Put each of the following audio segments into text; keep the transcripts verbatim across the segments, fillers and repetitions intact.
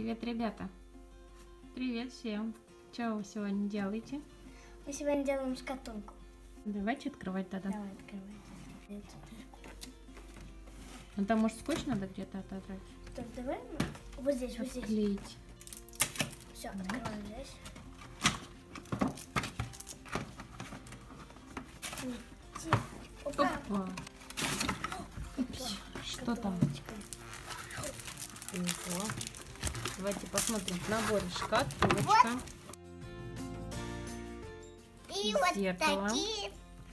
Привет, ребята! Привет всем! Что вы сегодня делаете? Мы сегодня делаем шкатулку. Давайте открывать тогда. Давай открывать. Ну там, может, скотч надо где-то отодрать? Так, давай вот здесь, вот здесь. Клеить. Все, открываем здесь. Опа. Опа! Упс. Что там? Ого. Давайте посмотрим. В наборе шкатулочка. Вот. И Зеркало. вот такие.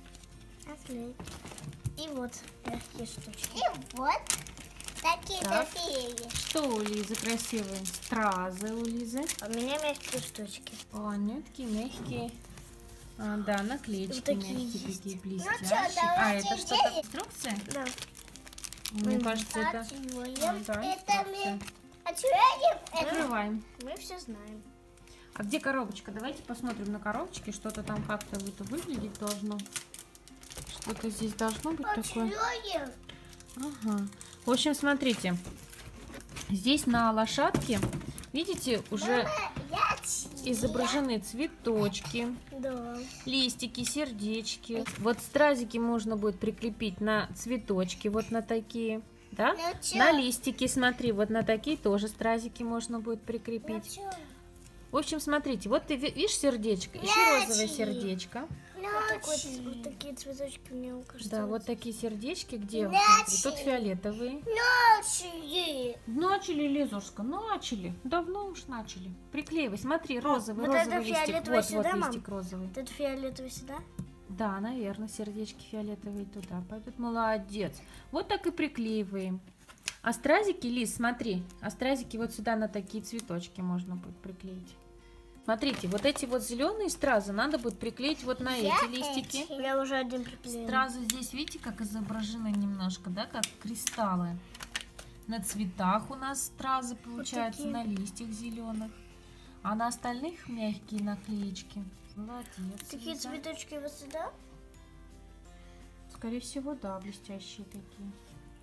И вот мягкие штучки. И вот такие Так. такие. Что у Лизы красивые? Стразы у Лизы. А у меня мягкие штучки. О, они такие мягкие. А, да, наклеечки Вот такие мягкие, есть. такие Ну блестящие. чё, а, давайте это что-то делать. инструкция? Да. Мне кажется, это... Открываем. А, да, Это инструкция. мы открываем. Это Открываем. мы все знаем. А где коробочка? Давайте посмотрим на коробочке. Что-то там как-то это выглядеть должно. Что-то здесь должно быть такое. Открываем. Ага. В общем, смотрите. Здесь на лошадке, видите, уже Я изображены цветочки, Да. листики, сердечки. Вот стразики можно будет прикрепить на цветочки, вот на такие. Да? Ну чё? На листики, смотри, вот на такие тоже стразики можно будет Ну прикрепить. чё? В общем, смотрите, вот ты ви- видишь сердечко, еще Мячик. розовое сердечко. Вот, такой- вот такие цветочки мне кажется. Да, вот такие сердечки, где? Мячик. Смотри, тут фиолетовые. Начали. Начали, Лизушка, начали. Давно уж начали. Приклеивай, смотри, розовый, вот это розовый листик. фиолетовый Вот, сюда, вот мам? листик розовый. Вот это фиолетовый сюда? Да, наверное, сердечки фиолетовые туда пойдут. Молодец. Вот так и приклеиваем. А стразики, Лиз, смотри, а стразики вот сюда на такие цветочки можно будет приклеить. Смотрите, вот эти вот зеленые стразы надо будет приклеить вот на эти листики. Я уже один приклеила. Стразы здесь, видите, как изображены немножко, да, как кристаллы. На цветах у нас стразы получаются, такие. на листьях зеленых. А на остальных мягкие наклеечки. Молодец. Такие Лиза. цветочки вот сюда? Скорее всего, да, блестящие такие.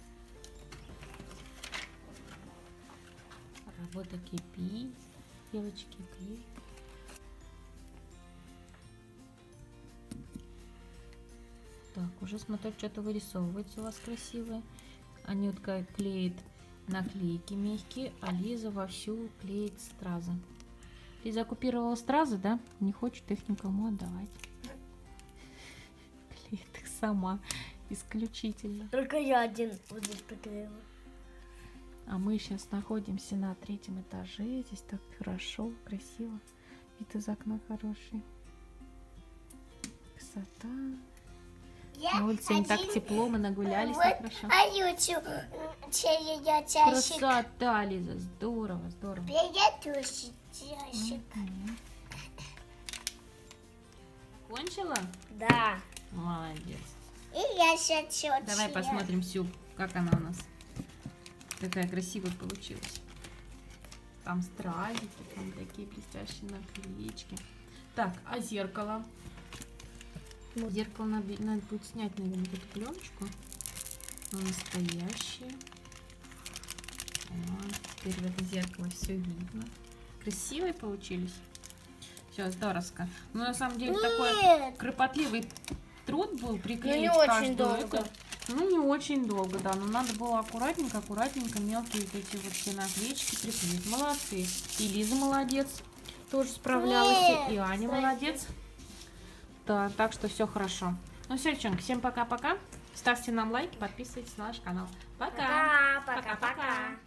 Работа кипит. Девочки, клей. Так, уже смотрю, что-то вырисовывается у вас красивое. Анютка клеит наклейки мягкие, а Лиза вовсю клеит стразы. Лиза оккупировала стразы, да? Не хочет их никому отдавать. Клеит их сама, исключительно. Только я один вот здесь приклеила. А мы сейчас находимся на третьем этаже. Здесь так хорошо, красиво. Вид из окна хороший. Красота. Я На улице не так один- тепло, мы нагулялись Вот, так хорошо. а ютуб я часик. Красота, Лиза, здорово, здорово. Привет, часик. Мгм. Кончила? Да. Молодец. И я сейчас. Давай посмотрим всю, как она у нас. Какая красивая получилась. Там стразики, там такие блестящие наклеечки. Так, а зеркало? Зеркало надо, надо будет снять, наверное, вот эту пленочку. Оно настоящее. Вот, теперь в это зеркало все видно. Красивые получились. Все, здоровско. Ну, на самом деле, такой Нет. кропотливый труд был приклеить Ну, не очень каждую долго. эту. Ну, не очень долго, да, но надо было аккуратненько, аккуратненько, мелкие вот эти вот все наклеечки приклеить. Молодцы. И Лиза молодец, тоже справлялась, Нет. и Аня молодец. Да, так что все хорошо. Ну все, девчонки, всем пока-пока. Ставьте нам лайки, подписывайтесь на наш канал. Пока. Пока, пока, пока.